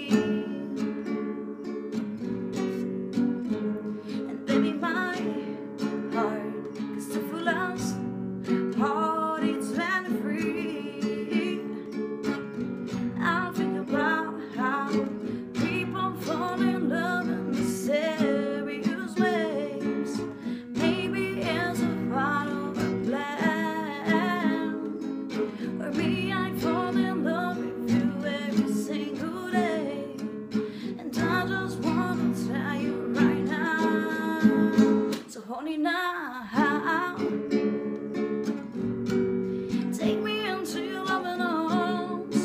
And baby, my heart can still full of party 23. I think about how people fall in love in mysterious ways. Maybe it's a part of a plan, or me, I fall in love with you every single day. And I just wanna tell you right now, so honey, now take me into your loving arms,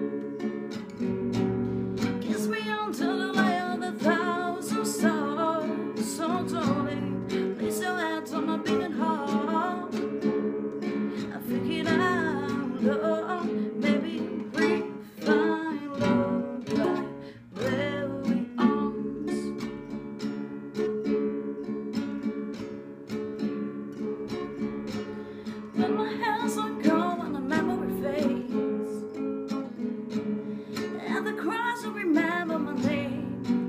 kiss me until the light of 1,000 stars. So darling, place your hands on my beating heart. I figured out love, maybe we find love right where we are. When my hands are gone and the memory fades, and the cries will remember my name.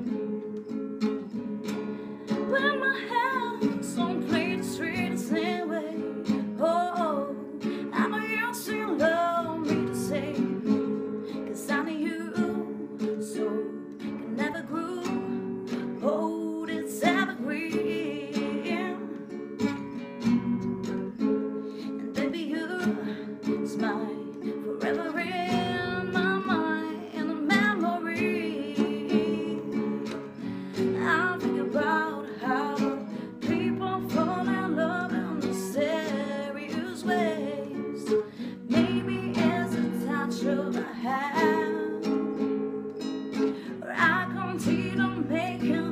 When my hands don't play the street the same way, oh, I know you still love me the same. 'Cause I need you so can never grow old, it's evergreen. And baby, you smile forever in my mind, in a memory. I think about how people fall in love in mysterious ways. Maybe it's a touch of a hand, or I continue making